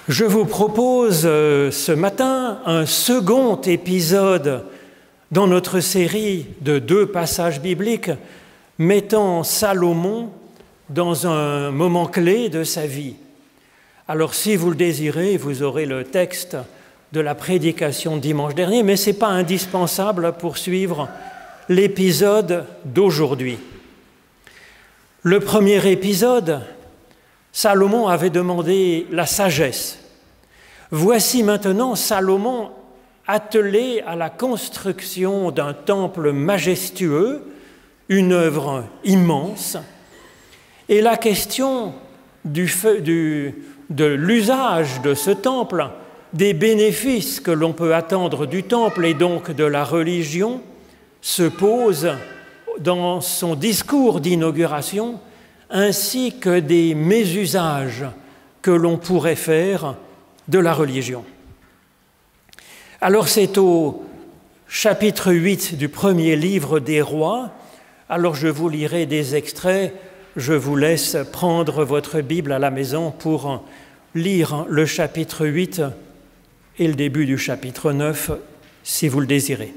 Je vous propose ce matin un second épisode dans notre série de 2 passages bibliques mettant Salomon dans un moment clé de sa vie. Alors si vous le désirez, vous aurez le texte de la prédication dimanche dernier, mais ce n'est pas indispensable pour suivre l'épisode d'aujourd'hui. Le premier épisode, Salomon avait demandé la sagesse. Voici maintenant Salomon attelé à la construction d'un temple majestueux, une œuvre immense, et la question de l'usage de ce temple, des bénéfices que l'on peut attendre du temple et donc de la religion, se pose dans son discours d'inauguration, ainsi que des mésusages que l'on pourrait faire de la religion. Alors c'est au chapitre 8 du premier livre des Rois. Alors je vous lirai des extraits, je vous laisse prendre votre Bible à la maison pour lire le chapitre 8 et le début du chapitre 9, si vous le désirez.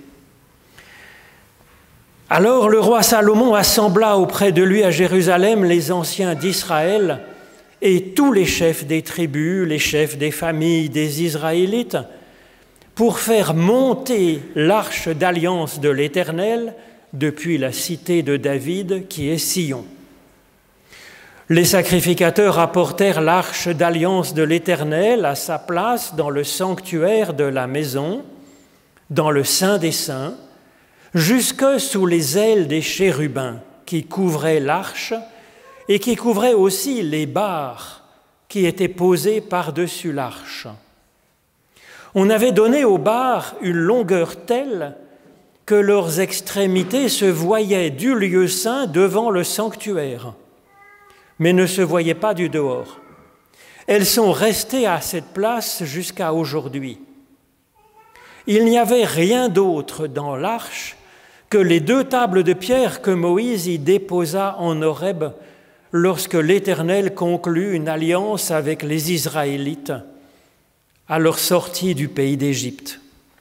Alors le roi Salomon assembla auprès de lui à Jérusalem les anciens d'Israël et tous les chefs des tribus, les chefs des familles des Israélites, pour faire monter l'arche d'alliance de l'Éternel depuis la cité de David qui est Sion. Les sacrificateurs apportèrent l'arche d'alliance de l'Éternel à sa place dans le sanctuaire de la maison, dans le Saint des Saints, jusque sous les ailes des chérubins qui couvraient l'arche et qui couvraient aussi les barres qui étaient posées par-dessus l'arche. On avait donné aux barres une longueur telle que leurs extrémités se voyaient du lieu saint devant le sanctuaire, mais ne se voyaient pas du dehors. Elles sont restées à cette place jusqu'à aujourd'hui. Il n'y avait rien d'autre dans l'arche que les 2 tables de pierre que Moïse y déposa en Horeb lorsque l'Éternel conclut une alliance avec les Israélites à leur sortie du pays d'Égypte.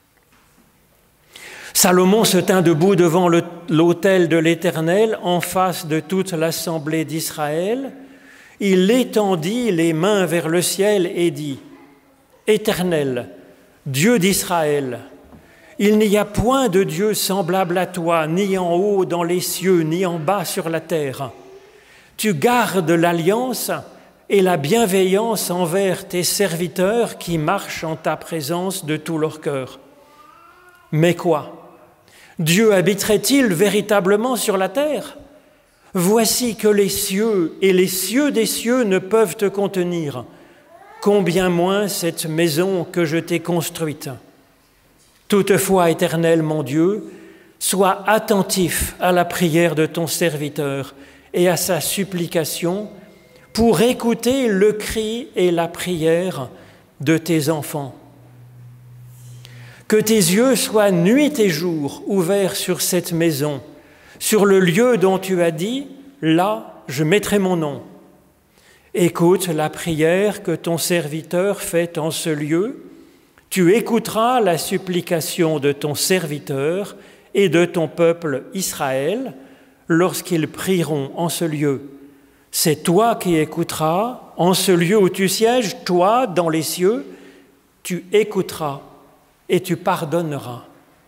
Salomon se tint debout devant l'autel de l'Éternel en face de toute l'assemblée d'Israël. Il étendit les mains vers le ciel et dit : « Éternel, Dieu d'Israël, il n'y a point de Dieu semblable à toi, ni en haut dans les cieux, ni en bas sur la terre. Tu gardes l'alliance et la bienveillance envers tes serviteurs qui marchent en ta présence de tout leur cœur. Mais quoi ? Dieu habiterait-il véritablement sur la terre ? Voici que les cieux et les cieux des cieux ne peuvent te contenir. Combien moins cette maison que je t'ai construite. Toutefois, Éternel mon Dieu, sois attentif à la prière de ton serviteur et à sa supplication pour écouter le cri et la prière de tes enfants. Que tes yeux soient nuit et jour ouverts sur cette maison, sur le lieu dont tu as dit, là je mettrai mon nom. Écoute la prière que ton serviteur fait en ce lieu. Tu écouteras la supplication de ton serviteur et de ton peuple Israël lorsqu'ils prieront en ce lieu. C'est toi qui écouteras, en ce lieu où tu sièges, toi, dans les cieux, tu écouteras et tu pardonneras.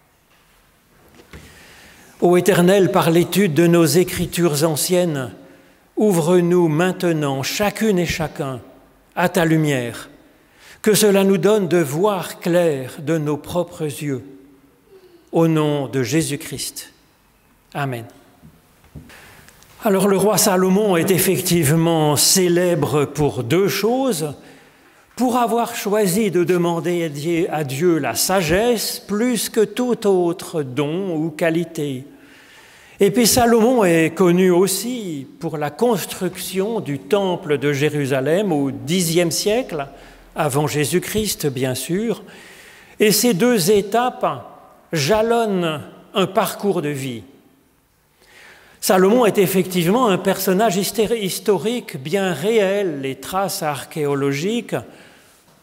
Ô Éternel, par l'étude de nos Écritures anciennes, ouvre-nous maintenant, chacune et chacun, à ta lumière, que cela nous donne de voir clair de nos propres yeux. Au nom de Jésus-Christ. Amen. Alors le roi Salomon est effectivement célèbre pour 2 choses. Pour avoir choisi de demander à Dieu la sagesse plus que tout autre don ou qualité. Et puis Salomon est connu aussi pour la construction du temple de Jérusalem au Xe siècle, avant Jésus-Christ bien sûr. Et ces 2 étapes jalonnent un parcours de vie. Salomon est effectivement un personnage historique bien réel. Les traces archéologiques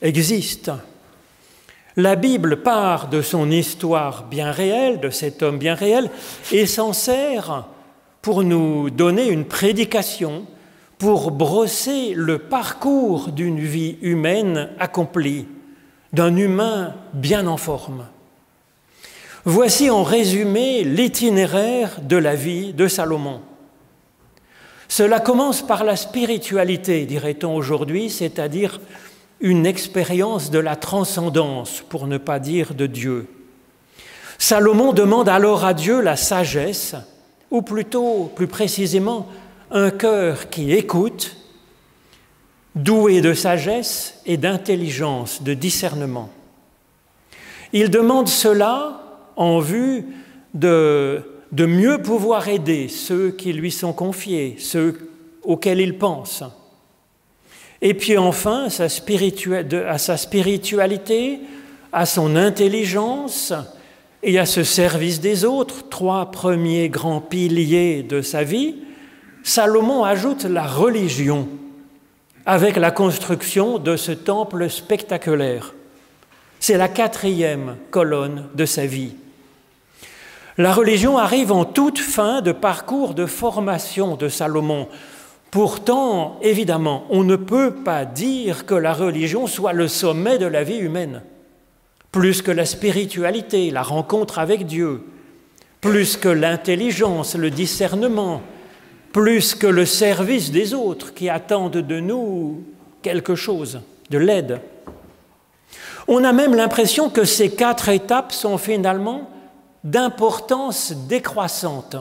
existe. La Bible part de son histoire bien réelle, de cet homme bien réel, et s'en sert pour nous donner une prédication, pour brosser le parcours d'une vie humaine accomplie, d'un humain bien en forme. Voici en résumé l'itinéraire de la vie de Salomon. Cela commence par la spiritualité, dirait-on aujourd'hui, c'est-à-dire une expérience de la transcendance, pour ne pas dire de Dieu. Salomon demande alors à Dieu la sagesse, ou plutôt, plus précisément, un cœur qui écoute, doué de sagesse et d'intelligence, de discernement. Il demande cela en vue de mieux pouvoir aider ceux qui lui sont confiés, ceux auxquels il pense. Et puis enfin, à sa spiritualité, à son intelligence et à ce service des autres, 3 premiers grands piliers de sa vie, Salomon ajoute la religion avec la construction de ce temple spectaculaire. C'est la 4e colonne de sa vie. La religion arrive en toute fin de parcours de formation de Salomon. Pourtant, évidemment, on ne peut pas dire que la religion soit le sommet de la vie humaine, plus que la spiritualité, la rencontre avec Dieu, plus que l'intelligence, le discernement, plus que le service des autres qui attendent de nous quelque chose, de l'aide. On a même l'impression que ces 4 étapes sont finalement d'importance décroissante,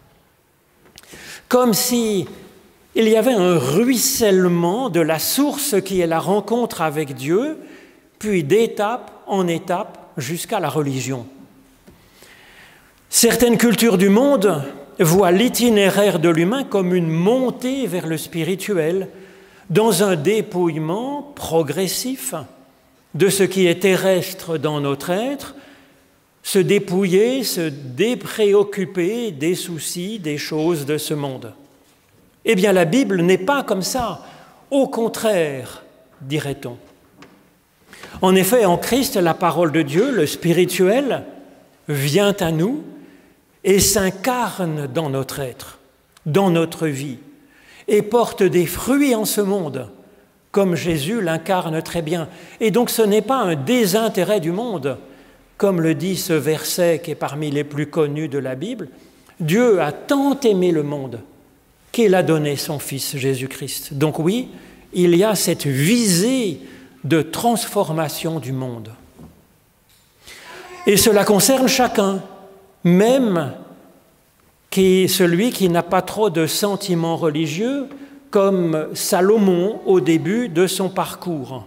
comme si il y avait un ruissellement de la source qui est la rencontre avec Dieu, puis d'étape en étape jusqu'à la religion. Certaines cultures du monde voient l'itinéraire de l'humain comme une montée vers le spirituel, dans un dépouillement progressif de ce qui est terrestre dans notre être, se dépouiller, se dépréoccuper des soucis, des choses de ce monde. Eh bien, la Bible n'est pas comme ça. Au contraire, dirait-on. En effet, en Christ, la parole de Dieu, le spirituel, vient à nous et s'incarne dans notre être, dans notre vie, et porte des fruits en ce monde, comme Jésus l'incarne très bien. Et donc, ce n'est pas un désintérêt du monde, comme le dit ce verset qui est parmi les plus connus de la Bible. Dieu a tant aimé le monde qu'il a donné son Fils Jésus-Christ. Donc oui, il y a cette visée de transformation du monde. Et cela concerne chacun, même celui qui n'a pas trop de sentiments religieux, comme Salomon au début de son parcours.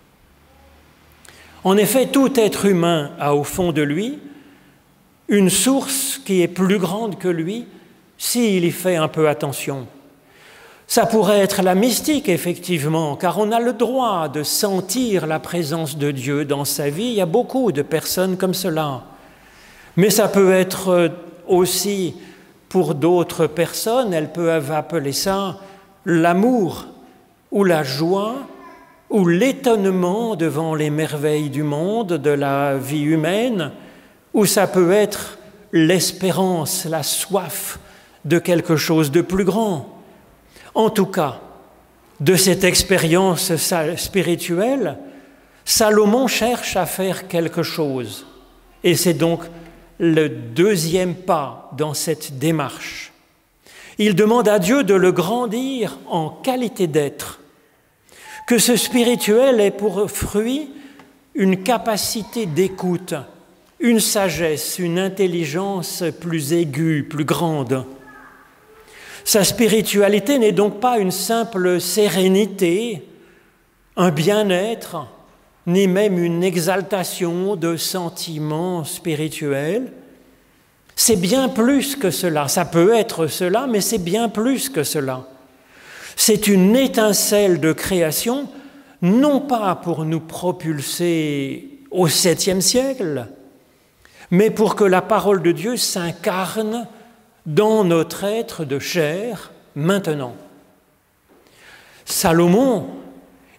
En effet, tout être humain a au fond de lui une source qui est plus grande que lui, s'il y fait un peu attention. Ça pourrait être la mystique, effectivement, car on a le droit de sentir la présence de Dieu dans sa vie. Il y a beaucoup de personnes comme cela. Mais ça peut être aussi, pour d'autres personnes, elles peuvent appeler ça l'amour ou la joie ou l'étonnement devant les merveilles du monde, de la vie humaine, ou ça peut être l'espérance, la soif de quelque chose de plus grand. En tout cas, de cette expérience spirituelle, Salomon cherche à faire quelque chose. Et c'est donc le 2e pas dans cette démarche. Il demande à Dieu de le grandir en qualité d'être, que ce spirituel ait pour fruit une capacité d'écoute, une sagesse, une intelligence plus aiguë, plus grande. Sa spiritualité n'est donc pas une simple sérénité, un bien-être, ni même une exaltation de sentiments spirituels. C'est bien plus que cela. Ça peut être cela, mais c'est bien plus que cela. C'est une étincelle de création, non pas pour nous propulser au 7e siècle, mais pour que la parole de Dieu s'incarne dans notre être de chair maintenant. Salomon,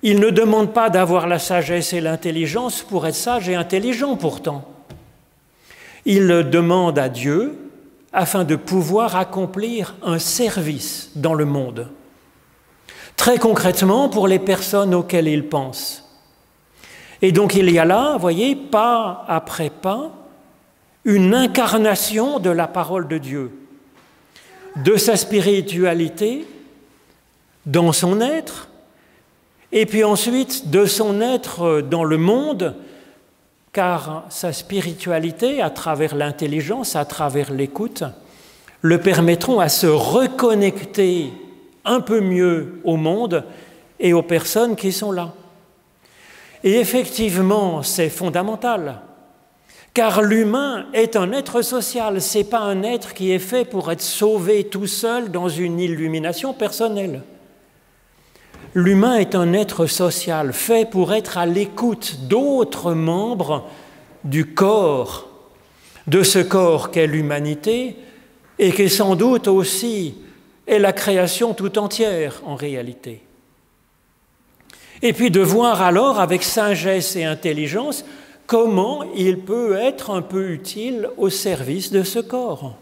Il ne demande pas d'avoir la sagesse et l'intelligence pour être sage et intelligent pourtant. Il demande à Dieu afin de pouvoir accomplir un service dans le monde. Très concrètement pour les personnes auxquelles il pense. Et donc il y a là, vous voyez, pas après pas, une incarnation de la parole de Dieu, de sa spiritualité dans son être, et puis ensuite de son être dans le monde, car sa spiritualité, à travers l'intelligence, à travers l'écoute, le permettront à se reconnecter un peu mieux au monde et aux personnes qui sont là. Et effectivement, c'est fondamental, car l'humain est un être social, ce n'est pas un être qui est fait pour être sauvé tout seul dans une illumination personnelle. L'humain est un être social, fait pour être à l'écoute d'autres membres du corps, de ce corps qu'est l'humanité, et qui sans doute aussi est la création tout entière en réalité. Et puis de voir alors avec sagesse et intelligence comment il peut être un peu utile au service de ce corps.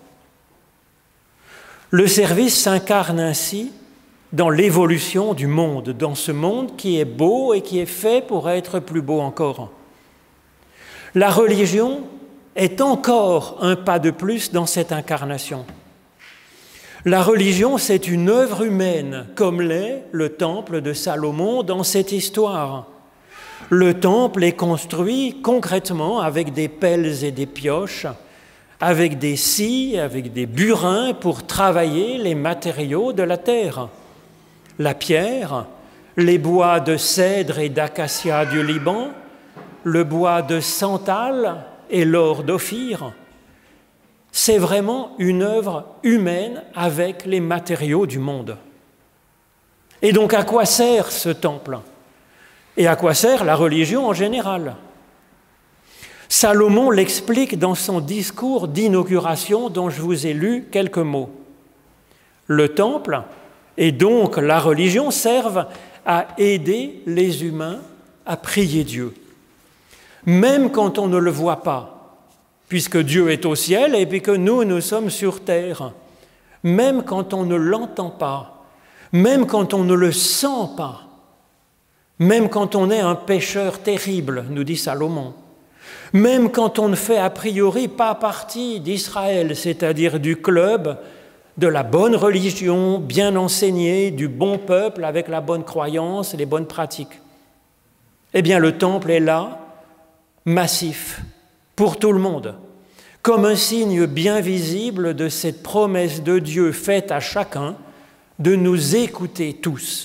Le service s'incarne ainsi dans l'évolution du monde, dans ce monde qui est beau et qui est fait pour être plus beau encore. La religion est encore un pas de plus dans cette incarnation. La religion, c'est une œuvre humaine, comme l'est le temple de Salomon dans cette histoire. Le temple est construit concrètement avec des pelles et des pioches, avec des scies, avec des burins pour travailler les matériaux de la terre. La pierre, les bois de cèdre et d'acacia du Liban, le bois de santal et l'or d'Ophir. C'est vraiment une œuvre humaine avec les matériaux du monde. Et donc à quoi sert ce temple? Et à quoi sert la religion en général? Salomon l'explique dans son discours d'inauguration dont je vous ai lu quelques mots. Le temple et donc la religion servent à aider les humains à prier Dieu, même quand on ne le voit pas, puisque Dieu est au ciel et puis que nous sommes sur terre, même quand on ne l'entend pas, même quand on ne le sent pas, même quand on est un pécheur terrible, nous dit Salomon, même quand on ne fait a priori pas partie d'Israël, c'est-à-dire du club de la bonne religion, bien enseignée, du bon peuple avec la bonne croyance et les bonnes pratiques. Eh bien, le temple est là, massif, pour tout le monde, comme un signe bien visible de cette promesse de Dieu faite à chacun de nous écouter tous.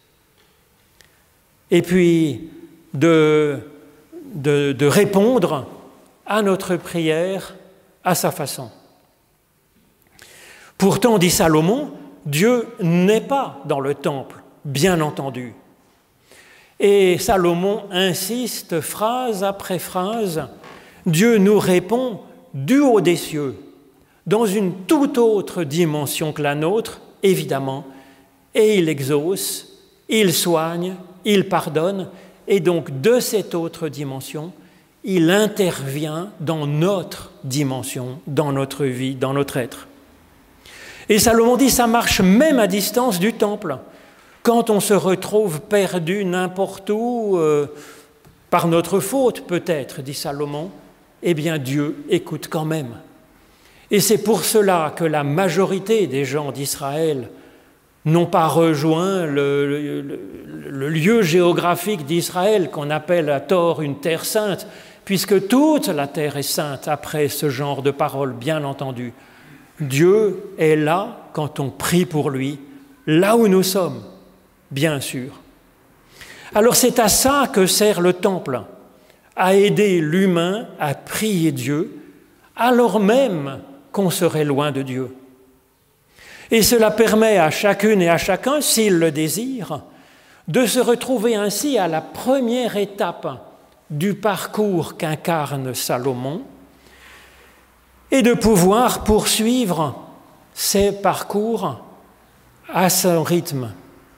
Et puis de répondre à notre prière à sa façon. Pourtant, dit Salomon, Dieu n'est pas dans le temple, bien entendu. Et Salomon insiste phrase après phrase, Dieu nous répond du haut des cieux, dans une toute autre dimension que la nôtre, évidemment, et il exauce, il soigne, il pardonne, et donc de cette autre dimension, il intervient dans notre dimension, dans notre vie, dans notre être. Et Salomon dit, ça marche même à distance du temple. Quand on se retrouve perdu n'importe où, par notre faute peut-être, dit Salomon, eh bien Dieu écoute quand même. Et c'est pour cela que la majorité des gens d'Israël n'ont pas rejoint le lieu géographique d'Israël qu'on appelle à tort une terre sainte, puisque toute la terre est sainte après ce genre de paroles, bien entendu. Dieu est là quand on prie pour lui, là où nous sommes, bien sûr. Alors c'est à ça que sert le temple, à aider l'humain à prier Dieu, alors même qu'on serait loin de Dieu. Et cela permet à chacune et à chacun, s'il le désire, de se retrouver ainsi à la première étape du parcours qu'incarne Salomon et de pouvoir poursuivre ces parcours à son rythme.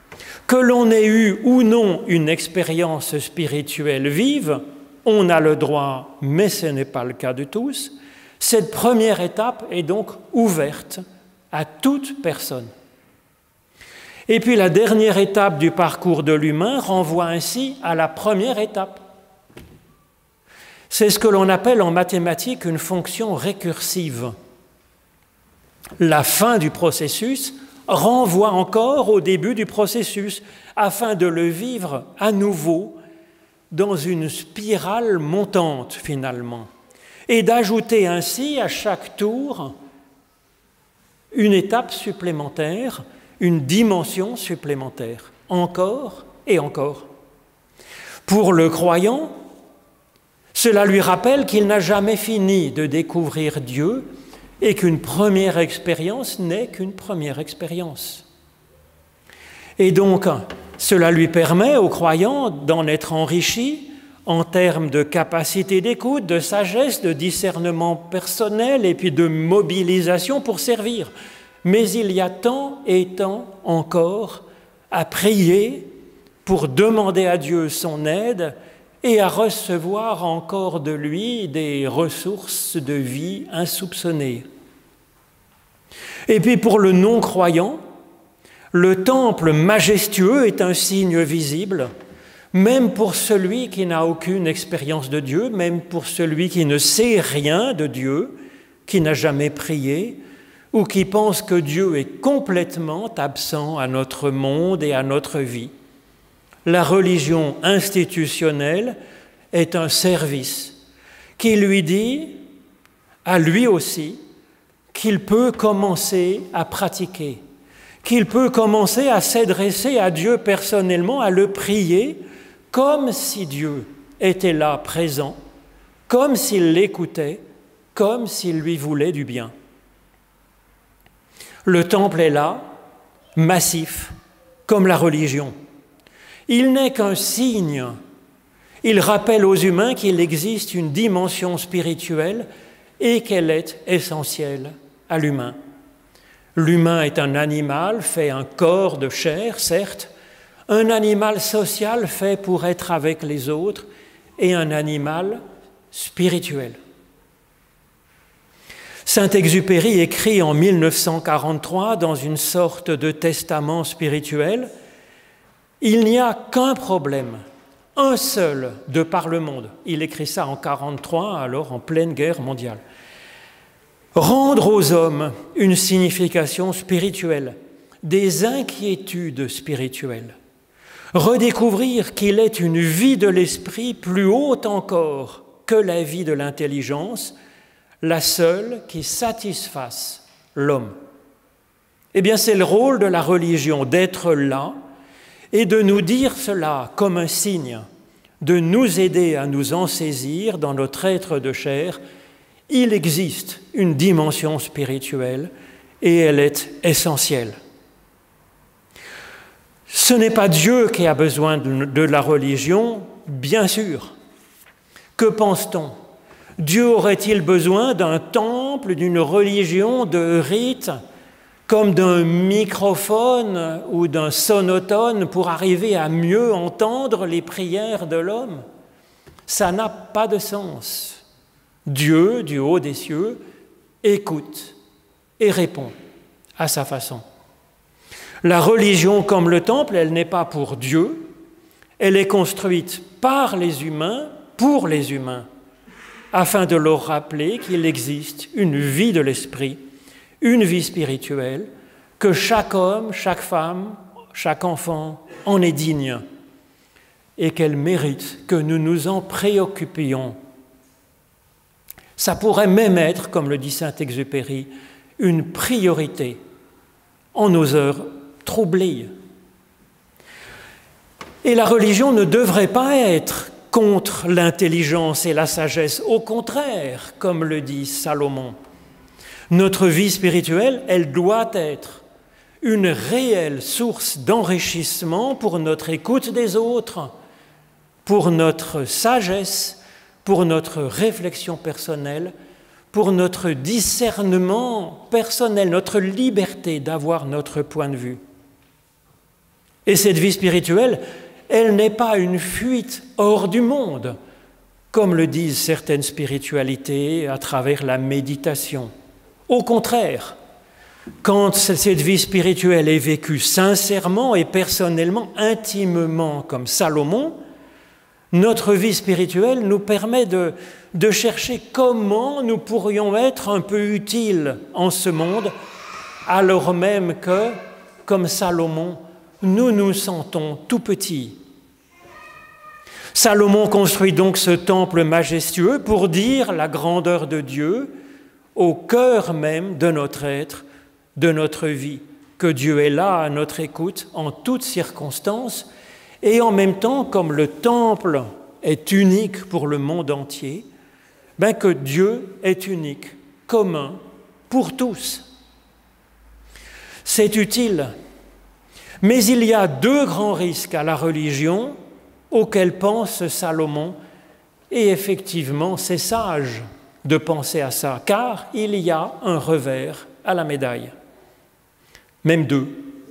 Que l'on ait eu ou non une expérience spirituelle vive, on a le droit, mais ce n'est pas le cas de tous. Cette première étape est donc ouverte à toute personne. Et puis la dernière étape du parcours de l'humain renvoie ainsi à la première étape. C'est ce que l'on appelle en mathématiques une fonction récursive. La fin du processus renvoie encore au début du processus, afin de le vivre à nouveau dans une spirale montante finalement, et d'ajouter ainsi à chaque tour une étape supplémentaire, une dimension supplémentaire, encore et encore. Pour le croyant, cela lui rappelle qu'il n'a jamais fini de découvrir Dieu et qu'une première expérience n'est qu'une première expérience. Et donc, cela lui permet au croyant d'en être enrichi en termes de capacité d'écoute, de sagesse, de discernement personnel et puis de mobilisation pour servir. Mais il y a tant et tant encore à prier pour demander à Dieu son aide et à recevoir encore de lui des ressources de vie insoupçonnées. Et puis pour le non-croyant, le temple majestueux est un signe visible, même pour celui qui n'a aucune expérience de Dieu, même pour celui qui ne sait rien de Dieu, qui n'a jamais prié, ou qui pense que Dieu est complètement absent à notre monde et à notre vie. La religion institutionnelle est un service qui lui dit, à lui aussi, qu'il peut commencer à pratiquer, qu'il peut commencer à s'adresser à Dieu personnellement, à le prier, comme si Dieu était là, présent, comme s'il l'écoutait, comme s'il lui voulait du bien. Le temple est là, massif, comme la religion. Il n'est qu'un signe. Il rappelle aux humains qu'il existe une dimension spirituelle et qu'elle est essentielle à l'humain. L'humain est un animal, fait un corps de chair, certes, un animal social fait pour être avec les autres et un animal spirituel. Saint-Exupéry écrit en 1943 dans une sorte de testament spirituel « Il n'y a qu'un problème, un seul de par le monde. » Il écrit ça en 1943, alors en pleine guerre mondiale. Rendre aux hommes une signification spirituelle, des inquiétudes spirituelles. Redécouvrir qu'il est une vie de l'esprit plus haute encore que la vie de l'intelligence, la seule qui satisfasse l'homme. Eh bien, c'est le rôle de la religion d'être là et de nous dire cela comme un signe, de nous aider à nous en saisir dans notre être de chair. Il existe une dimension spirituelle et elle est essentielle. Ce n'est pas Dieu qui a besoin de la religion, bien sûr. Que pense-t-on ? Dieu aurait-il besoin d'un temple, d'une religion, de rites, comme d'un microphone ou d'un sonotone pour arriver à mieux entendre les prières de l'homme? Ça n'a pas de sens. Dieu, du haut des cieux, écoute et répond à sa façon. La religion comme le temple, elle n'est pas pour Dieu, elle est construite par les humains, pour les humains, afin de leur rappeler qu'il existe une vie de l'esprit, une vie spirituelle, que chaque homme, chaque femme, chaque enfant en est digne et qu'elle mérite que nous nous en préoccupions. Ça pourrait même être, comme le dit Saint-Exupéry, une priorité en nos heures troublées. Et la religion ne devrait pas être contre l'intelligence et la sagesse, au contraire, comme le dit Salomon. Notre vie spirituelle, elle doit être une réelle source d'enrichissement pour notre écoute des autres, pour notre sagesse, pour notre réflexion personnelle, pour notre discernement personnel, notre liberté d'avoir notre point de vue. Et cette vie spirituelle, elle n'est pas une fuite hors du monde, comme le disent certaines spiritualités à travers la méditation. Au contraire, quand cette vie spirituelle est vécue sincèrement et personnellement, intimement, comme Salomon, notre vie spirituelle nous permet de chercher comment nous pourrions être un peu utiles en ce monde, alors même que, comme Salomon, nous nous sentons tout petits. Salomon construit donc ce temple majestueux pour dire la grandeur de Dieu au cœur même de notre être, de notre vie, que Dieu est là à notre écoute en toutes circonstances, et en même temps, comme le temple est unique pour le monde entier, que Dieu est unique, commun, pour tous. C'est utile, mais il y a deux grands risques à la religion auxquels pense Salomon, et effectivement, c'est sage de penser à ça, car il y a un revers à la médaille, même deux.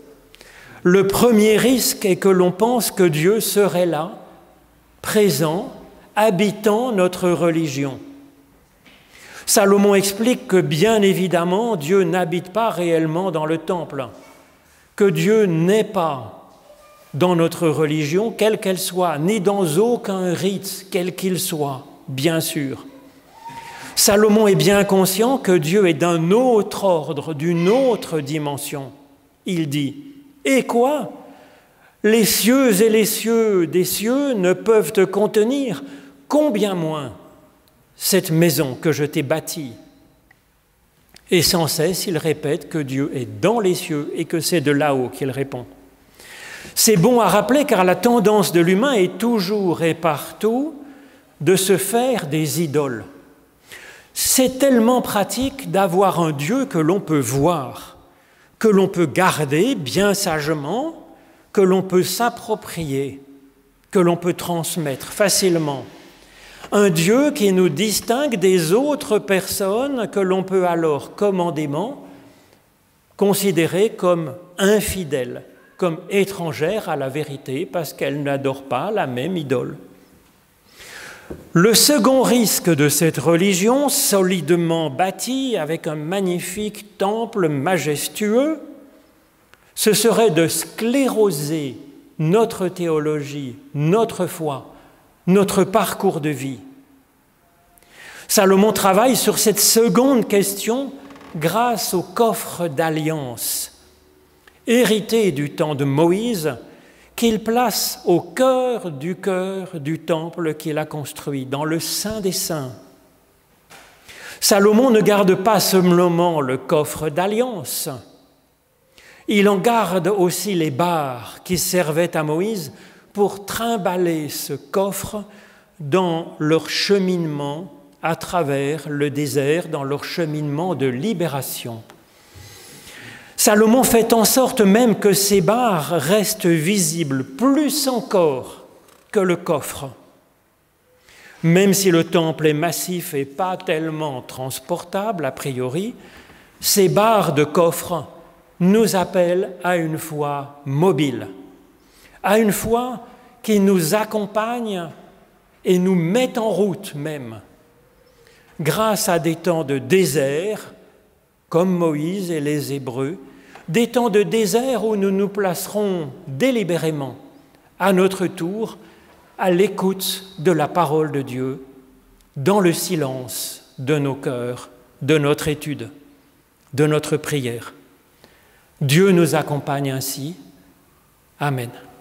Le premier risque est que l'on pense que Dieu serait là, présent, habitant notre religion. Salomon explique que bien évidemment, Dieu n'habite pas réellement dans le temple, que Dieu n'est pas dans notre religion, quelle qu'elle soit, ni dans aucun rite, quel qu'il soit, bien sûr. Salomon est bien conscient que Dieu est d'un autre ordre, d'une autre dimension. Il dit, « Et quoi ? Les cieux et les cieux des cieux ne peuvent te contenir, combien moins cette maison que je t'ai bâtie ?» Et sans cesse, il répète que Dieu est dans les cieux et que c'est de là-haut qu'il répond. C'est bon à rappeler car la tendance de l'humain est toujours et partout de se faire des idoles. C'est tellement pratique d'avoir un Dieu que l'on peut voir, que l'on peut garder bien sagement, que l'on peut s'approprier, que l'on peut transmettre facilement. Un Dieu qui nous distingue des autres personnes que l'on peut alors commandément considérer comme infidèles, comme étrangères à la vérité, parce qu'elles n'adorent pas la même idole. Le second risque de cette religion, solidement bâtie avec un magnifique temple majestueux, ce serait de scléroser notre théologie, notre foi, notre parcours de vie. Salomon travaille sur cette seconde question grâce au coffre d'alliance, hérité du temps de Moïse, qu'il place au cœur du temple qu'il a construit, dans le Saint des Saints. Salomon ne garde pas seulement le coffre d'alliance, il en garde aussi les barres qui servaient à Moïse pour trimballer ce coffre dans leur cheminement à travers le désert, dans leur cheminement de libération. Salomon fait en sorte même que ces barres restent visibles plus encore que le coffre. Même si le temple est massif et pas tellement transportable a priori, ces barres de coffre nous appellent à une foi mobile, à une foi qui nous accompagne et nous met en route même, grâce à des temps de désert, comme Moïse et les Hébreux, des temps de désert où nous nous placerons délibérément, à notre tour, à l'écoute de la parole de Dieu, dans le silence de nos cœurs, de notre étude, de notre prière. Dieu nous accompagne ainsi. Amen.